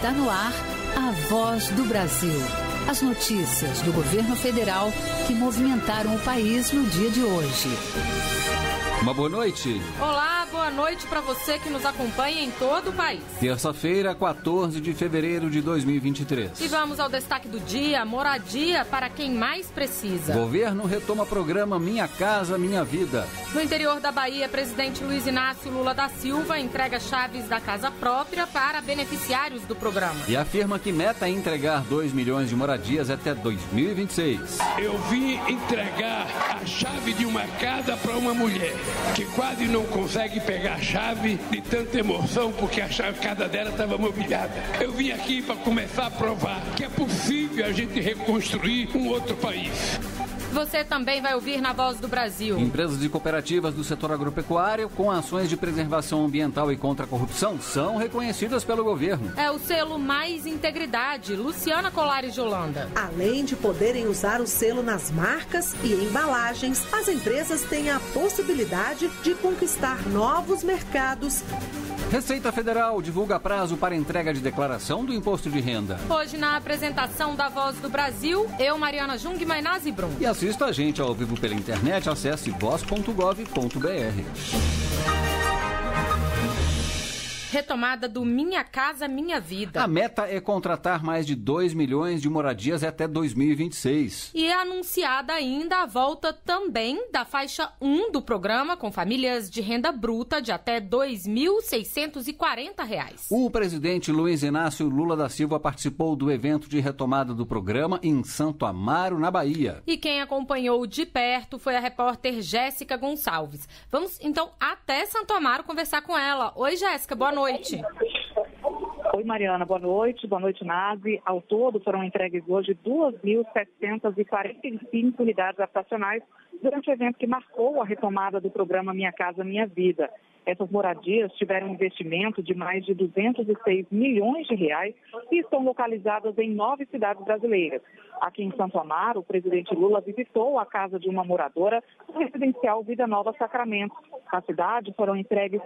Está no ar a Voz do Brasil. As notícias do governo federal que movimentaram o país no dia de hoje. Uma boa noite. Olá, boa noite para você que nos acompanha em todo o país. Terça-feira, 14 de fevereiro de 2023. E vamos ao destaque do dia: moradia para quem mais precisa. Governo retoma programa Minha Casa Minha Vida. No interior da Bahia, presidente Luiz Inácio Lula da Silva entrega chaves da casa própria para beneficiários do programa. E afirma que meta é entregar 2 milhões de moradias até 2026. Eu vim entregar a chave de uma casa para uma mulher que quase não consegue pegar a chave de tanta emoção porque a casa dela estava mobiliada. Eu vim aqui para começar a provar que é possível a gente reconstruir um outro país. Você também vai ouvir na Voz do Brasil. Empresas e cooperativas do setor agropecuário com ações de preservação ambiental e contra a corrupção são reconhecidas pelo governo. É o selo Mais Integridade. Luciana Colares de Holanda. Além de poderem usar o selo nas marcas e embalagens, as empresas têm a possibilidade de conquistar novos mercados. Receita Federal divulga prazo para entrega de declaração do imposto de renda. Hoje, na apresentação da Voz do Brasil, eu, Mariana Jung e Mainaz Brum. E assista a gente ao vivo pela internet, acesse voz.gov.br. Retomada do Minha Casa Minha Vida. A meta é contratar mais de 2 milhões de moradias até 2026. E é anunciada ainda a volta também da faixa 1 do programa, com famílias de renda bruta de até R$ 2.640. O presidente Luiz Inácio Lula da Silva participou do evento de retomada do programa em Santo Amaro, na Bahia. E quem acompanhou de perto foi a repórter Jéssica Gonçalves. Vamos então até Santo Amaro conversar com ela. Oi, Jéssica, boa noite. Oi, Mariana, boa noite, Nazi. Ao todo foram entregues hoje 2.745 unidades habitacionais durante o evento que marcou a retomada do programa Minha Casa Minha Vida. Essas moradias tiveram um investimento de mais de 206 milhões de reais e estão localizadas em 9 cidades brasileiras. Aqui em Santo Amaro, o presidente Lula visitou a casa de uma moradora do residencial Vida Nova Sacramento. Na cidade foram entregues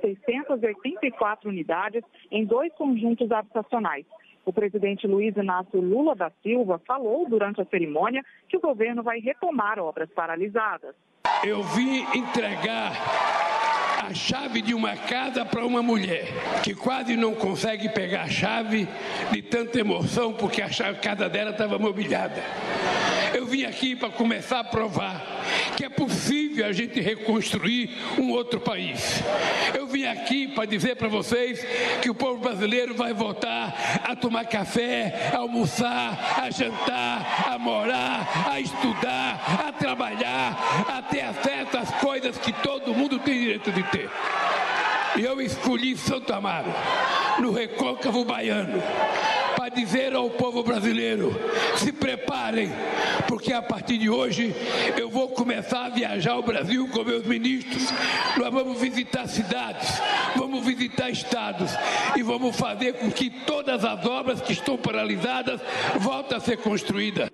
684 unidades em 2 conjuntos habitacionais. O presidente Luiz Inácio Lula da Silva falou durante a cerimônia que o governo vai retomar obras paralisadas. Eu vim entregar a chave de uma casa para uma mulher que quase não consegue pegar a chave de tanta emoção porque a casa dela estava mobiliada. Eu vim aqui para começar a provar que é possível a gente reconstruir um outro país. Eu vim aqui para dizer para vocês que o povo brasileiro vai voltar a tomar café, a almoçar, a jantar, a morar, a estudar, a trabalhar, a ter acesso às coisas que todo mundo tem direito de ter. E eu escolhi Santo Amaro, no recôncavo baiano, para dizer ao povo brasileiro: se preparem, porque a partir de hoje eu vou começar a viajar o Brasil com meus ministros. Nós vamos visitar cidades, vamos visitar estados e vamos fazer com que todas as obras que estão paralisadas voltem a ser construídas.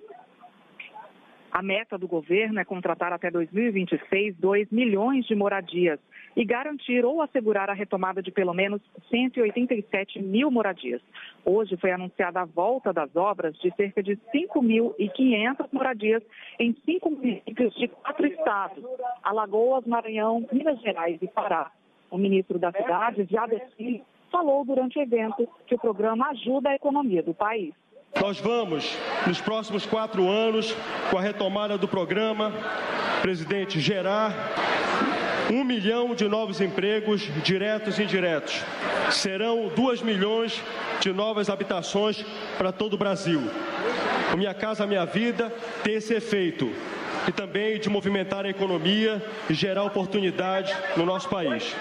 A meta do governo é contratar até 2026 2 milhões de moradias e garantir ou assegurar a retomada de pelo menos 187 mil moradias. Hoje foi anunciada a volta das obras de cerca de 5.500 moradias em 5 municípios de 4 estados: Alagoas, Maranhão, Minas Gerais e Pará. O ministro da Cidade, Jader Filho, falou durante o evento que o programa ajuda a economia do país. Nós vamos, nos próximos 4 anos, com a retomada do programa, presidente, gerar 1 milhão de novos empregos diretos e indiretos. Serão 2 milhões de novas habitações para todo o Brasil. O Minha Casa Minha Vida tem esse efeito e também de movimentar a economia e gerar oportunidade no nosso país.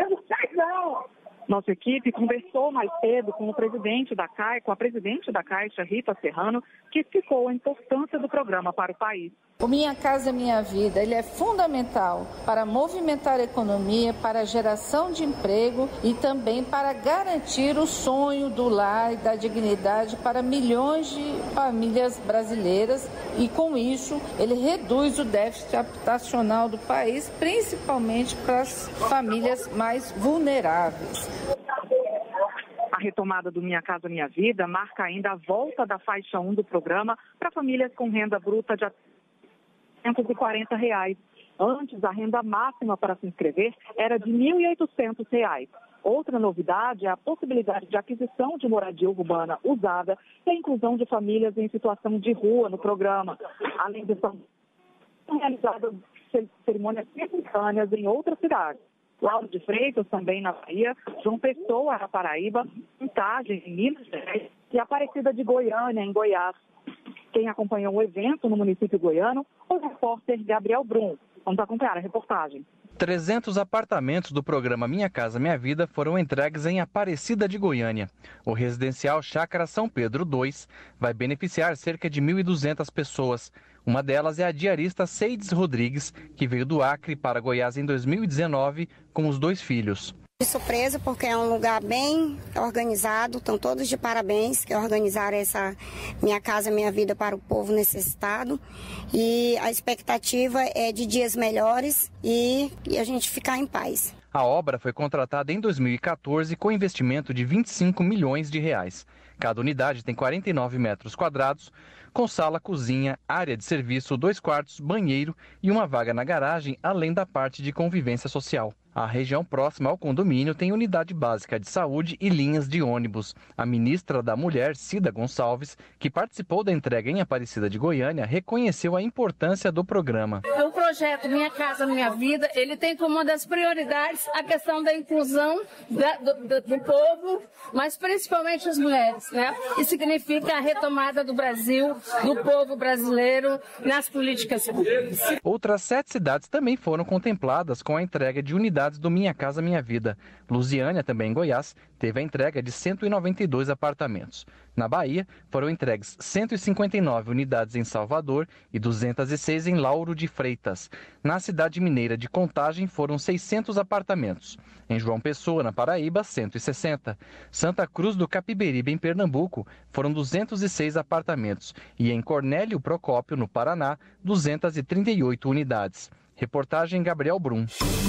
Nossa equipe conversou mais cedo com a presidente da Caixa, Rita Serrano, que explicou a importância do programa para o país. O Minha Casa Minha Vida, ele é fundamental para movimentar a economia, para a geração de emprego e também para garantir o sonho do lar e da dignidade para milhões de famílias brasileiras e, com isso, ele reduz o déficit habitacional do país, principalmente para as famílias mais vulneráveis. A retomada do Minha Casa Minha Vida marca ainda a volta da faixa 1 do programa para famílias com renda bruta de R$ 140. Antes, a renda máxima para se inscrever era de R$ 1.800. Outra novidade é a possibilidade de aquisição de moradia urbana usada e a inclusão de famílias em situação de rua no programa. Além disso, são realizadas cerimônias simultâneas em outras cidades. Lauro de Freitas, também na Bahia, João Pessoa, na Paraíba, Contagem, em Minas Gerais, e Aparecida de Goiânia, em Goiás. Quem acompanhou o evento no município goiano, o repórter Gabriel Brum. Vamos acompanhar a reportagem. 300 apartamentos do programa Minha Casa Minha Vida foram entregues em Aparecida de Goiânia. O residencial Chácara São Pedro II vai beneficiar cerca de 1.200 pessoas. Uma delas é a diarista Seides Rodrigues, que veio do Acre para Goiás em 2019 com os 2 filhos. De surpresa, porque é um lugar bem organizado, estão todos de parabéns que organizaram essa Minha Casa Minha Vida para o povo necessitado. E a expectativa é de dias melhores e a gente ficar em paz. A obra foi contratada em 2014 com investimento de R$ 25 milhões. Cada unidade tem 49 metros quadrados, com sala, cozinha, área de serviço, 2 quartos, banheiro e uma vaga na garagem, além da parte de convivência social. A região próxima ao condomínio tem unidade básica de saúde e linhas de ônibus. A ministra da Mulher, Cida Gonçalves, que participou da entrega em Aparecida de Goiânia, reconheceu a importância do programa. O projeto Minha Casa Minha Vida, ele tem como uma das prioridades a questão da inclusão do povo, mas principalmente as mulheres, né? Isso significa a retomada do Brasil, do povo brasileiro nas políticas públicas. Outras 7 cidades também foram contempladas com a entrega de unidades do Minha Casa Minha Vida. Lusiânia, também em Goiás, teve a entrega de 192 apartamentos. Na Bahia, foram entregues 159 unidades em Salvador e 206 em Lauro de Freitas. Na cidade mineira de Contagem, foram 600 apartamentos. Em João Pessoa, na Paraíba, 160. Santa Cruz do Capiberibe, em Pernambuco, foram 206 apartamentos. E em Cornélio Procópio, no Paraná, 238 unidades. Reportagem Gabriel Brum.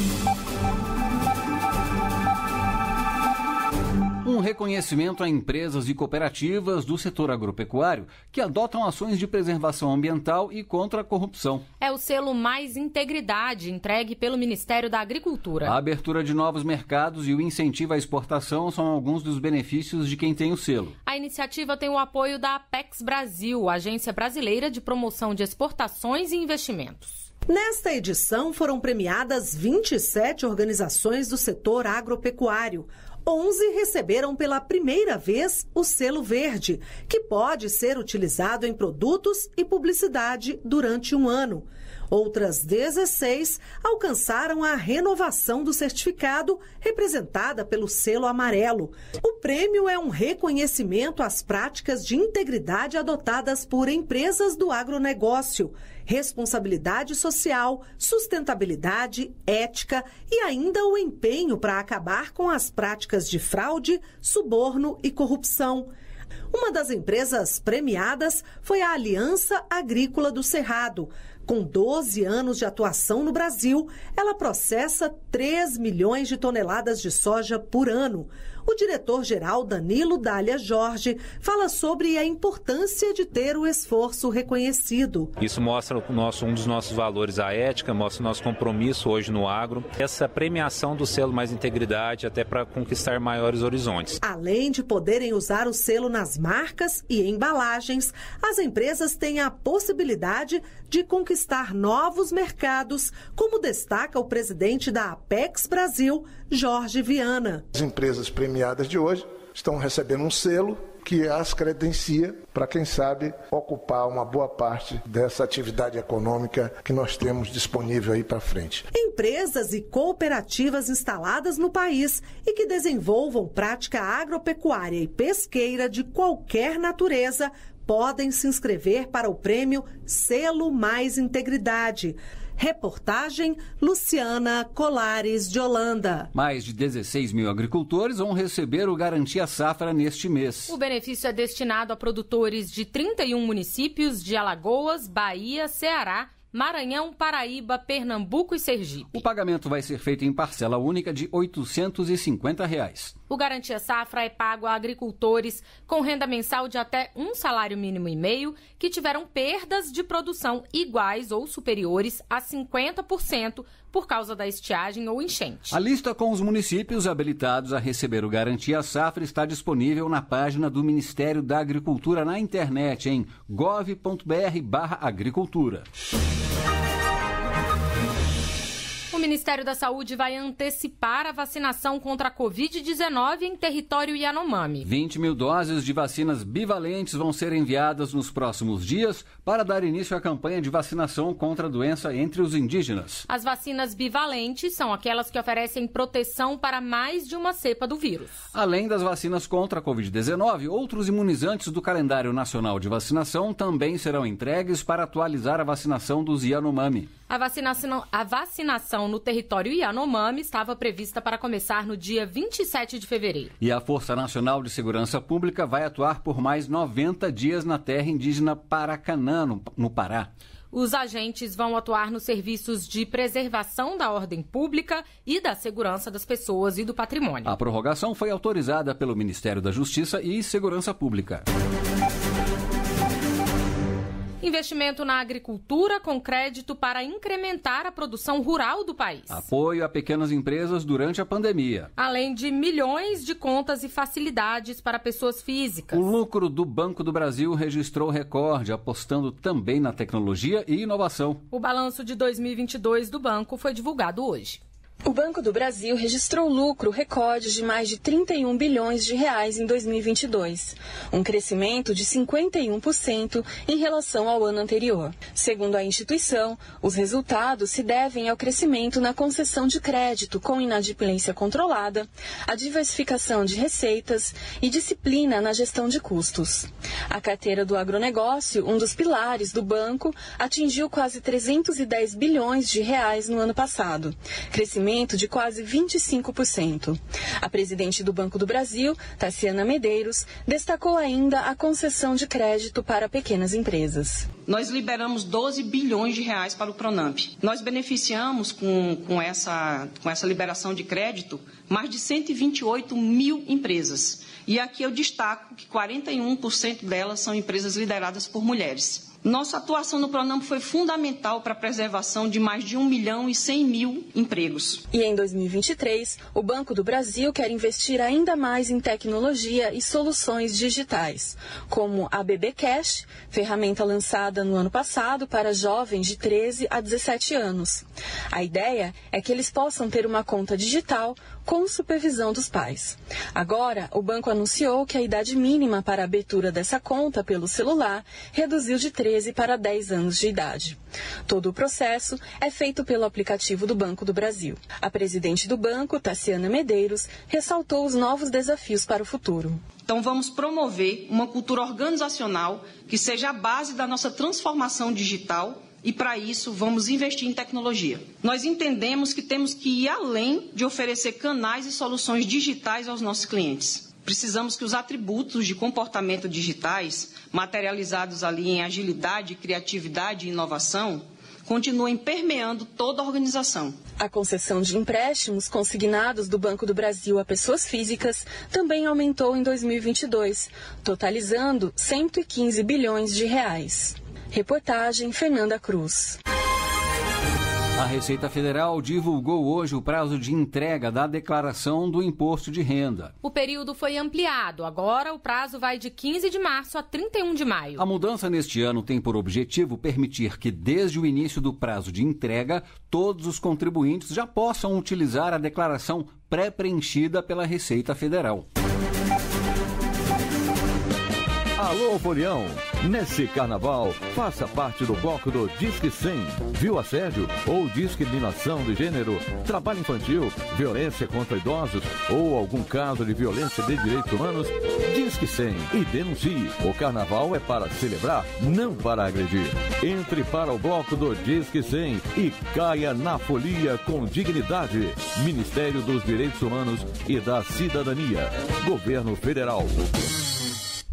Um reconhecimento a empresas e cooperativas do setor agropecuário que adotam ações de preservação ambiental e contra a corrupção. É o selo Mais Integridade, entregue pelo Ministério da Agricultura. A abertura de novos mercados e o incentivo à exportação são alguns dos benefícios de quem tem o selo. A iniciativa tem o apoio da Apex Brasil, Agência Brasileira de Promoção de Exportações e Investimentos. Nesta edição foram premiadas 27 organizações do setor agropecuário. 11 receberam pela primeira vez o selo verde, que pode ser utilizado em produtos e publicidade durante um ano. Outras 16 alcançaram a renovação do certificado, representada pelo selo amarelo. O prêmio é um reconhecimento às práticas de integridade adotadas por empresas do agronegócio, responsabilidade social, sustentabilidade, ética e ainda o empenho para acabar com as práticas de fraude, suborno e corrupção. Uma das empresas premiadas foi a Aliança Agrícola do Cerrado. Com 12 anos de atuação no Brasil, ela processa 3 milhões de toneladas de soja por ano. O diretor-geral Danilo Dália Jorge fala sobre a importância de ter o esforço reconhecido. Isso mostra um dos nossos valores, a ética, mostra o nosso compromisso hoje no agro. Essa premiação do selo Mais Integridade até para conquistar maiores horizontes. Além de poderem usar o selo nas marcas e embalagens, as empresas têm a possibilidade de conquistar novos mercados, como destaca o presidente da Apex Brasil, Jorge Viana. As empresas premiadas de hoje estão recebendo um selo que as credencia para, quem sabe, ocupar uma boa parte dessa atividade econômica que nós temos disponível aí para frente. Empresas e cooperativas instaladas no país e que desenvolvam prática agropecuária e pesqueira de qualquer natureza podem se inscrever para o prêmio Selo Mais Integridade. Reportagem Luciana Colares de Holanda. Mais de 16 mil agricultores vão receber o Garantia Safra neste mês. O benefício é destinado a produtores de 31 municípios de Alagoas, Bahia, Ceará, Maranhão, Paraíba, Pernambuco e Sergipe. O pagamento vai ser feito em parcela única de R$ 850. O Garantia Safra é pago a agricultores com renda mensal de até um salário mínimo e meio que tiveram perdas de produção iguais ou superiores a 50% por causa da estiagem ou enchente. A lista com os municípios habilitados a receber o Garantia Safra está disponível na página do Ministério da Agricultura na internet em gov.br/agricultura. O Ministério da Saúde vai antecipar a vacinação contra a Covid-19 em território Yanomami. 20 mil doses de vacinas bivalentes vão ser enviadas nos próximos dias para dar início à campanha de vacinação contra a doença entre os indígenas. As vacinas bivalentes são aquelas que oferecem proteção para mais de uma cepa do vírus. Além das vacinas contra a Covid-19, outros imunizantes do calendário nacional de vacinação também serão entregues para atualizar a vacinação dos Yanomami. A vacinação no território Yanomami estava prevista para começar no dia 27 de fevereiro. E a Força Nacional de Segurança Pública vai atuar por mais 90 dias na terra indígena Paracanã, no Pará. Os agentes vão atuar nos serviços de preservação da ordem pública e da segurança das pessoas e do patrimônio. A prorrogação foi autorizada pelo Ministério da Justiça e Segurança Pública. Investimento na agricultura com crédito para incrementar a produção rural do país. Apoio a pequenas empresas durante a pandemia. Além de milhões de contas e facilidades para pessoas físicas. O lucro do Banco do Brasil registrou recorde, apostando também na tecnologia e inovação. O balanço de 2022 do banco foi divulgado hoje. O Banco do Brasil registrou lucro recorde de mais de 31 bilhões de reais em 2022, um crescimento de 51% em relação ao ano anterior. Segundo a instituição, os resultados se devem ao crescimento na concessão de crédito com inadimplência controlada, a diversificação de receitas e disciplina na gestão de custos. A carteira do agronegócio, um dos pilares do banco, atingiu quase 310 bilhões de reais no ano passado, crescimento de quase 25%. A presidente do Banco do Brasil, Tarciana Medeiros, destacou ainda a concessão de crédito para pequenas empresas. Nós liberamos 12 bilhões de reais para o Pronamp. Nós beneficiamos com essa liberação de crédito mais de 128 mil empresas. E aqui eu destaco que 41% delas são empresas lideradas por mulheres. Nossa atuação no Pronamp foi fundamental para a preservação de mais de 1.100.000 empregos. E em 2023, o Banco do Brasil quer investir ainda mais em tecnologia e soluções digitais, como a BB Cash, ferramenta lançada no ano passado para jovens de 13 a 17 anos. A ideia é que eles possam ter uma conta digital com supervisão dos pais. Agora, o banco anunciou que a idade mínima para a abertura dessa conta pelo celular reduziu de 13 para 10 anos de idade. Todo o processo é feito pelo aplicativo do Banco do Brasil. A presidente do banco, Tarciana Medeiros, ressaltou os novos desafios para o futuro. Então, vamos promover uma cultura organizacional que seja a base da nossa transformação digital. E, para isso, vamos investir em tecnologia. Nós entendemos que temos que ir além de oferecer canais e soluções digitais aos nossos clientes. Precisamos que os atributos de comportamento digitais, materializados ali em agilidade, criatividade e inovação, continuem permeando toda a organização. A concessão de empréstimos consignados do Banco do Brasil a pessoas físicas também aumentou em 2022, totalizando 115 bilhões de reais. Reportagem Fernanda Cruz. A Receita Federal divulgou hoje o prazo de entrega da declaração do imposto de renda. O período foi ampliado. Agora o prazo vai de 15 de março a 31 de maio. A mudança neste ano tem por objetivo permitir que, desde o início do prazo de entrega, todos os contribuintes já possam utilizar a declaração pré-preenchida pela Receita Federal. Alô, Folião! Nesse carnaval, faça parte do bloco do Disque 100. Viu assédio ou discriminação de gênero, trabalho infantil, violência contra idosos ou algum caso de violência de direitos humanos? Disque 100 e denuncie. O carnaval é para celebrar, não para agredir. Entre para o bloco do Disque 100 e caia na folia com dignidade. Ministério dos Direitos Humanos e da Cidadania. Governo Federal.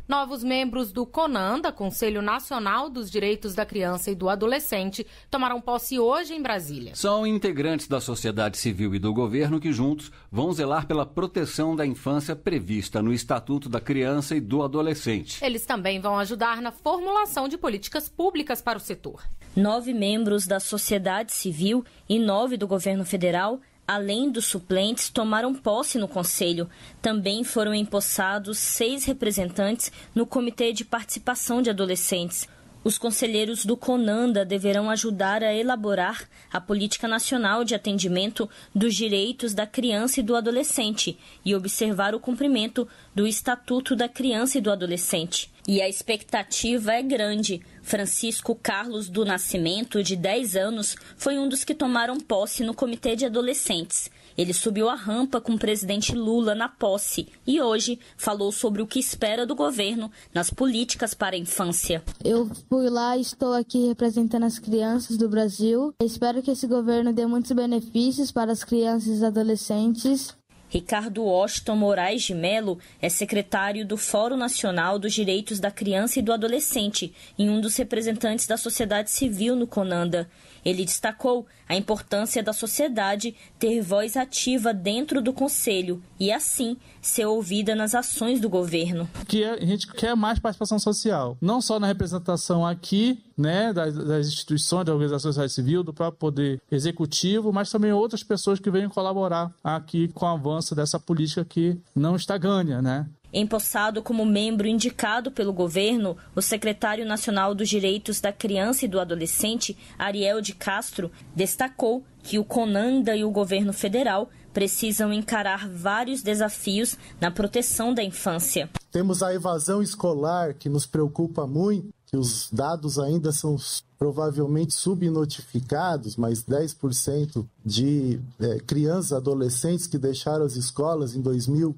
Novos membros do CONANDA, Conselho Nacional dos Direitos da Criança e do Adolescente, tomaram posse hoje em Brasília. São integrantes da sociedade civil e do governo que juntos vão zelar pela proteção da infância prevista no Estatuto da Criança e do Adolescente. Eles também vão ajudar na formulação de políticas públicas para o setor. 9 membros da sociedade civil e 9 do governo federal, além dos suplentes, tomaram posse no Conselho. Também foram empossados 6 representantes no Comitê de Participação de Adolescentes. Os conselheiros do CONANDA deverão ajudar a elaborar a Política Nacional de Atendimento dos Direitos da Criança e do Adolescente e observar o cumprimento do Estatuto da Criança e do Adolescente. E a expectativa é grande. Francisco Carlos do Nascimento, de 10 anos, foi um dos que tomaram posse no Comitê de Adolescentes. Ele subiu a rampa com o presidente Lula na posse e hoje falou sobre o que espera do governo nas políticas para a infância. Eu fui lá e estou aqui representando as crianças do Brasil. Eu espero que esse governo dê muitos benefícios para as crianças e adolescentes. Ricardo Washington Moraes de Mello é secretário do Fórum Nacional dos Direitos da Criança e do Adolescente e um dos representantes da sociedade civil no CONANDA. Ele destacou a importância da sociedade ter voz ativa dentro do Conselho e, assim, ser ouvida nas ações do governo. A gente quer mais participação social, não só na representação aqui, né, das instituições, da organização da sociedade civil, do próprio poder executivo, mas também outras pessoas que venham colaborar aqui com o avanço dessa política que não está ganha, né? Empossado como membro indicado pelo governo, o secretário nacional dos Direitos da Criança e do Adolescente, Ariel de Castro, destacou que o CONANDA e o governo federal precisam encarar vários desafios na proteção da infância. Temos a evasão escolar, que nos preocupa muito, que os dados ainda são provavelmente subnotificados, mas 10% de crianças e adolescentes que deixaram as escolas em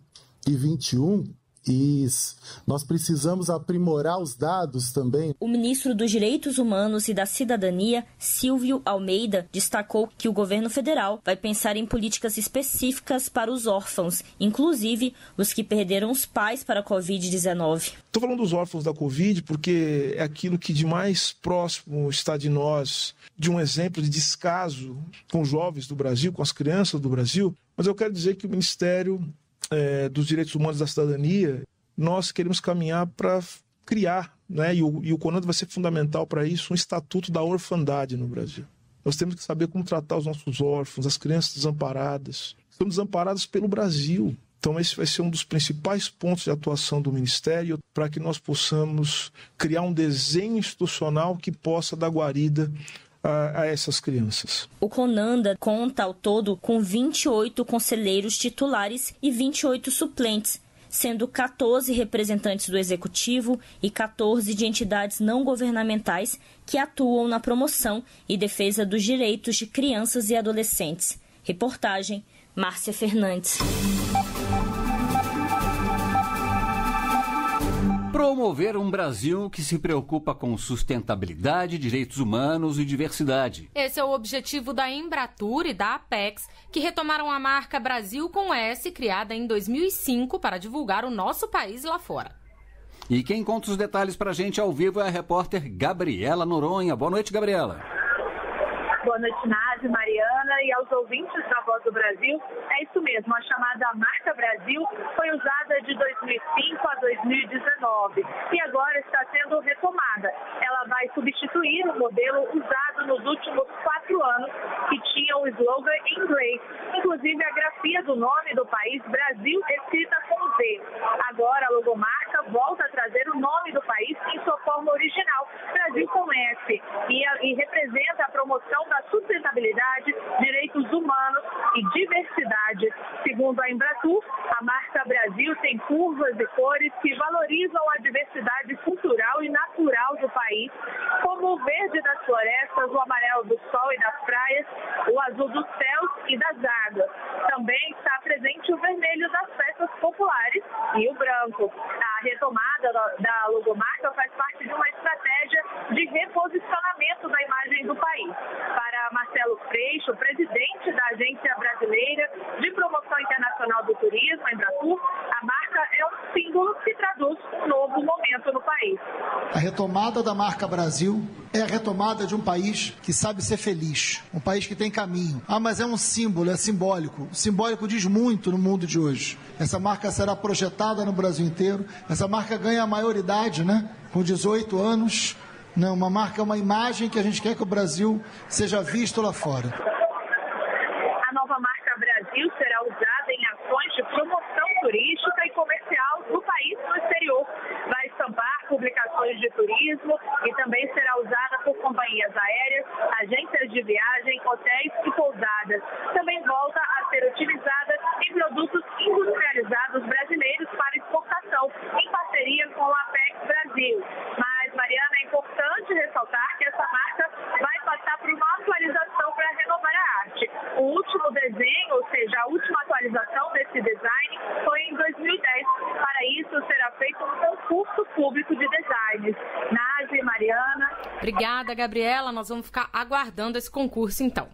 2021. E nós precisamos aprimorar os dados também. O ministro dos Direitos Humanos e da Cidadania, Silvio Almeida, destacou que o governo federal vai pensar em políticas específicas para os órfãos, inclusive os que perderam os pais para a Covid-19. Estou falando dos órfãos da Covid porque é aquilo que de mais próximo está de nós, de um exemplo de descaso com os jovens do Brasil, com as crianças do Brasil. Mas eu quero dizer que o Ministério dos Direitos Humanos e da Cidadania, nós queremos caminhar para criar, né, e o CONANDA vai ser fundamental para isso, um estatuto da orfandade no Brasil. Nós temos que saber como tratar os nossos órfãos, as crianças desamparadas. Estão desamparadas pelo Brasil. Então esse vai ser um dos principais pontos de atuação do Ministério para que nós possamos criar um desenho institucional que possa dar guarida a essas crianças. O CONANDA conta ao todo com 28 conselheiros titulares e 28 suplentes, sendo 14 representantes do Executivo e 14 de entidades não governamentais que atuam na promoção e defesa dos direitos de crianças e adolescentes. Reportagem, Márcia Fernandes. Promover um Brasil que se preocupa com sustentabilidade, direitos humanos e diversidade. Esse é o objetivo da Embratur e da Apex, que retomaram a marca Brasil com S, criada em 2005 para divulgar o nosso país lá fora. E quem conta os detalhes pra gente ao vivo é a repórter Gabriela Noronha. Boa noite, Gabriela. Boa noite, Nádia, Mariana e aos ouvintes da Voz do Brasil. É isso mesmo, a chamada Marca Brasil foi usada de 2005 a 2019 e agora está sendo retomada. Ela vai substituir o modelo usado nos últimos 4 anos, que tinha o slogan em inglês. Inclusive, a grafia do nome do país, Brasil, escrita com Z. Agora, a logomarca volta a trazer o nome do país em sua forma original, Brasil com S, e representa a promoção da sustentabilidade, direitos humanos e diversidade. Segundo a Embratur, a marca Brasil tem curvas e cores que valorizam a diversidade cultural e natural do país, como o verde das florestas, o amarelo do sol e das praias, o azul dos céus e das águas. Também está presente o vermelho das festas populares e o branco. A retomada da logomarca faz parte de uma estratégia de reposicionamento da imagem do país. Para Marcelo Freixo, presidente da Agência Brasileira de Promoção Internacional do Turismo, Embratur, a marca marca é um símbolo que traduz um novo momento no país. A retomada da marca Brasil é a retomada de um país que sabe ser feliz, um país que tem caminho. Mas é um símbolo, é simbólico. O simbólico diz muito no mundo de hoje. Essa marca será projetada no Brasil inteiro. Essa marca ganha a maioridade, né? Com 18 anos. Não, uma marca é uma imagem que a gente quer que o Brasil seja visto lá fora. A nova marca Brasil será usada em ações de promoção turística e comercial do país no exterior. Vai estampar publicações de turismo e também será usada por companhias aéreas, agências de viagem, hotéis e pousadas. Também volta a ser utilizada em produtos industrializados brasileiros para exportação, em parceria com a Apex Brasil. Mas, Mariana, é importante ressaltar que essa marca vai passar por uma atualização para renovar a arte. O último desenho, ou seja, a última atualização desse design foi em 2010. Para isso, será feito um concurso público de designs. Nazi, Mariana. Obrigada, Gabriela. Nós vamos ficar aguardando esse concurso, então.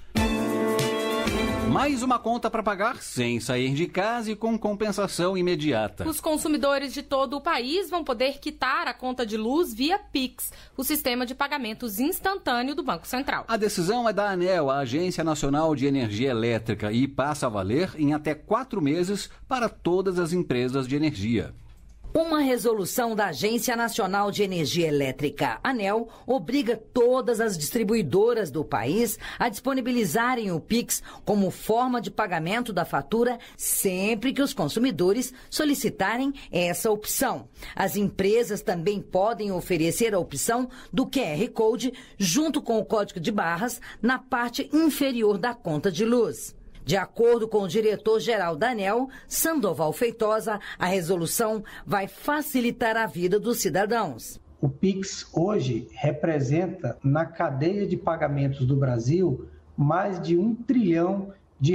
Mais uma conta para pagar sem sair de casa e com compensação imediata. Os consumidores de todo o país vão poder quitar a conta de luz via Pix, o sistema de pagamentos instantâneo do Banco Central. A decisão é da ANEEL, a Agência Nacional de Energia Elétrica, e passa a valer em até 4 meses para todas as empresas de energia. Uma resolução da Agência Nacional de Energia Elétrica, ANEEL, obriga todas as distribuidoras do país a disponibilizarem o Pix como forma de pagamento da fatura sempre que os consumidores solicitarem essa opção. As empresas também podem oferecer a opção do QR Code junto com o código de barras na parte inferior da conta de luz. De acordo com o diretor-geral da ANEEL, Sandoval Feitosa, a resolução vai facilitar a vida dos cidadãos. O Pix hoje representa, na cadeia de pagamentos do Brasil, mais de R$1 trilhão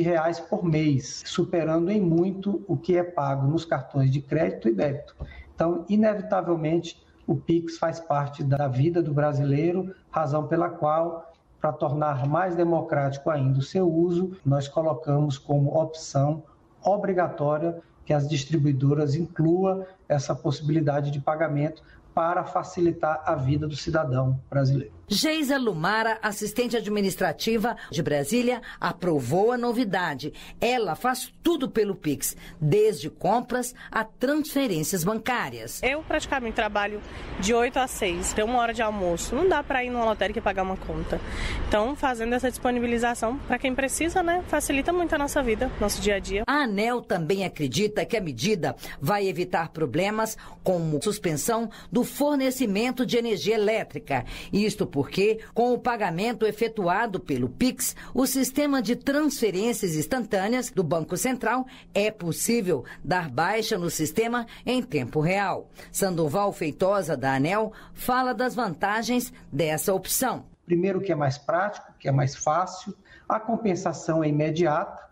por mês, superando em muito o que é pago nos cartões de crédito e débito. Então, inevitavelmente, o Pix faz parte da vida do brasileiro, razão pela qual, para tornar mais democrático ainda o seu uso, nós colocamos como opção obrigatória que as distribuidoras incluam essa possibilidade de pagamento para facilitar a vida do cidadão brasileiro. Geisa Lumara, assistente administrativa de Brasília, aprovou a novidade. Ela faz tudo pelo Pix, desde compras a transferências bancárias. Eu praticamente trabalho de 8 a 6, tem 1 hora de almoço. Não dá para ir numa lotérica e pagar uma conta. Então, fazendo essa disponibilização para quem precisa, né, facilita muito a nossa vida, nosso dia a dia. A ANEEL também acredita que a medida vai evitar problemas como suspensão do fornecimento de energia elétrica. Isto porque, com o pagamento efetuado pelo Pix, o sistema de transferências instantâneas do Banco Central é possível dar baixa no sistema em tempo real. Sandoval Feitosa, da ANEEL, fala das vantagens dessa opção. Primeiro, que é mais prático, que é mais fácil, a compensação é imediata,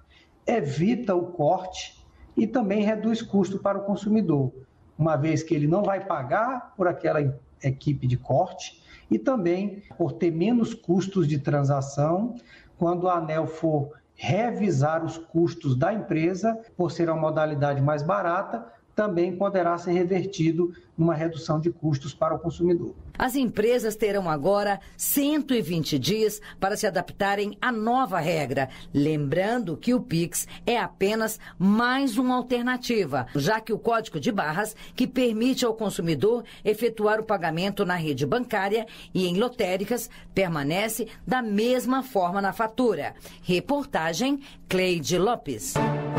evita o corte e também reduz custo para o consumidor, uma vez que ele não vai pagar por aquela equipe de corte e também por ter menos custos de transação quando a ANEEL for revisar os custos da empresa, por ser uma modalidade mais barata, também poderá ser revertido numa redução de custos para o consumidor. As empresas terão agora 120 dias para se adaptarem à nova regra, lembrando que o Pix é apenas mais uma alternativa, já que o código de barras, que permite ao consumidor efetuar o pagamento na rede bancária e em lotéricas, permanece da mesma forma na fatura. Reportagem Cleide Lopes.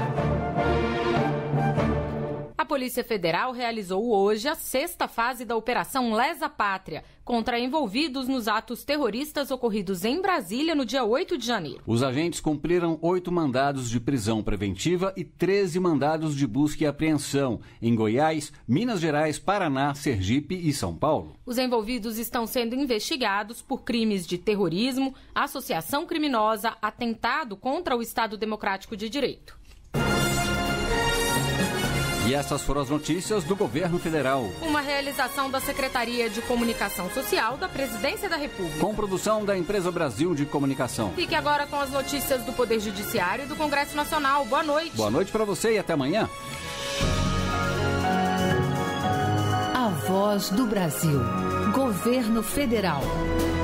A Polícia Federal realizou hoje a 6ª fase da Operação Lesa Pátria contra envolvidos nos atos terroristas ocorridos em Brasília no dia 8 de janeiro. Os agentes cumpriram 8 mandados de prisão preventiva e 13 mandados de busca e apreensão em Goiás, Minas Gerais, Paraná, Sergipe e São Paulo. Os envolvidos estão sendo investigados por crimes de terrorismo, associação criminosa, atentado contra o Estado Democrático de Direito. E essas foram as notícias do Governo Federal. Uma realização da Secretaria de Comunicação Social da Presidência da República. Com produção da Empresa Brasil de Comunicação. Fique agora com as notícias do Poder Judiciário e do Congresso Nacional. Boa noite. Boa noite para você e até amanhã. Voz do Brasil. Governo Federal.